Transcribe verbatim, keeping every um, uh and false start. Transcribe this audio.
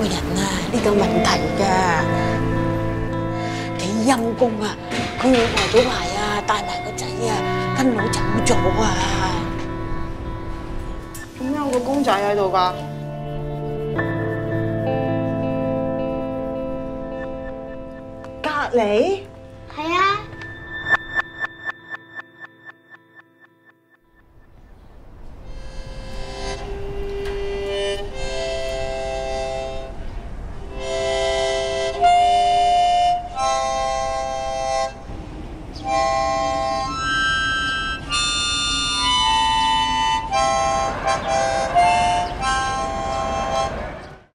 個人啊呢個問題㗎，幾陰公啊！佢為咗埋啊，帶埋個仔啊，跟佬走咗啊！ 點解有個公仔喺度㗎？隔離？ 係啊。